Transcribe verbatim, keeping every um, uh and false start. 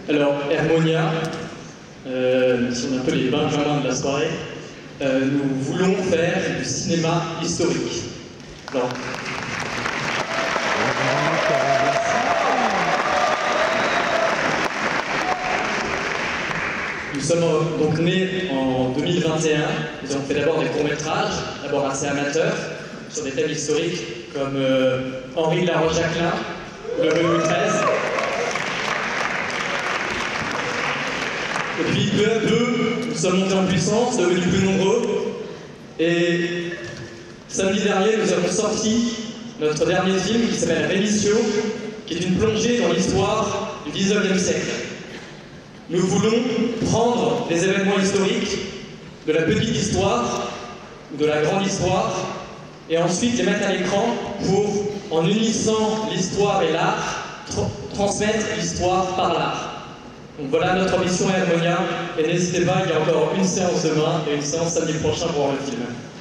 Alors, Hermonia, euh, si on est un peu les benjamins de la soirée, euh, nous voulons faire du cinéma historique. Alors, nous sommes donc nés en deux mille vingt et un. Nous avons fait d'abord des courts-métrages, d'abord assez amateurs, sur des thèmes historiques comme euh, Henri de la Roche-Jacquelin, ou le Louis treize. Et puis peu à peu, nous sommes montés en puissance, devenus plus nombreux. Et samedi dernier, nous avons sorti notre dernier film qui s'appelle Rémission, qui est une plongée dans l'histoire du dix-neuvième siècle. Nous voulons prendre les événements historiques de la petite histoire ou de la grande histoire et ensuite les mettre à l'écran pour, en unissant l'histoire et l'art, tra transmettre l'histoire par l'art. Donc voilà notre ambition à Hermonia, et n'hésitez pas, il y a encore une séance demain et une séance samedi prochain pour voir le film.